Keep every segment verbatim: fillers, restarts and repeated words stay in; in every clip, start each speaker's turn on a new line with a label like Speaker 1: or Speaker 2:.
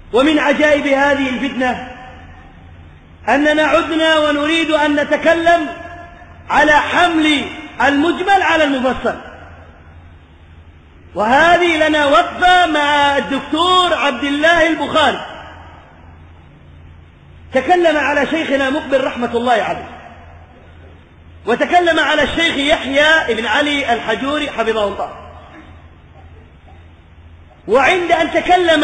Speaker 1: ومن عجائب هذه الفتنة أننا عدنا ونريد أن نتكلم على حمل المجمل على المفصل، وهذه لنا وقفة مع الدكتور عبد الله البخاري. تكلم على شيخنا مقبل رحمة الله عليه، وتكلم على الشيخ يحيى بن علي الحجوري حفظه الله. وعند أن تكلم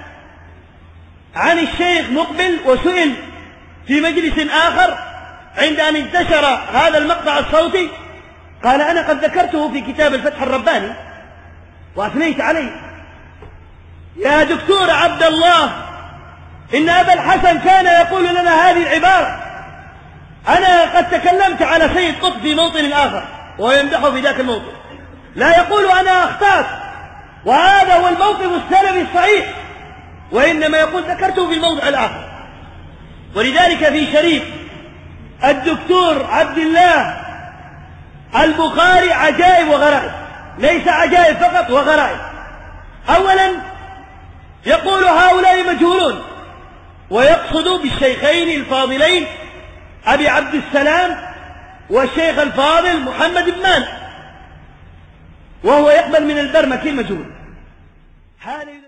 Speaker 1: عن الشيخ مقبل وسئل في مجلس آخر عند أن انتشر هذا المقطع الصوتي، قال: أنا قد ذكرته في كتاب الفتح الرباني وأثنيت عليه. يا دكتور عبد الله، إن أبا الحسن كان يقول لنا هذه العبارة. أنا قد تكلمت على سيد قطب في موطن آخر ويمدحه في ذاك الموطن، لا يقول أنا أخطأت وهذا هو الموقف السلفي الصحيح، وإنما يقول ذكرته في الموضع الآخر. ولذلك في شريف الدكتور عبد الله البخاري عجائب وغرائب، ليس عجائب فقط وغرائب. أولا يقول هؤلاء مجهولون، ويقصد بالشيخين الفاضلين أبي عبد السلام والشيخ الفاضل محمد بن مانع، وهو يقبل من البرمكي المجهول.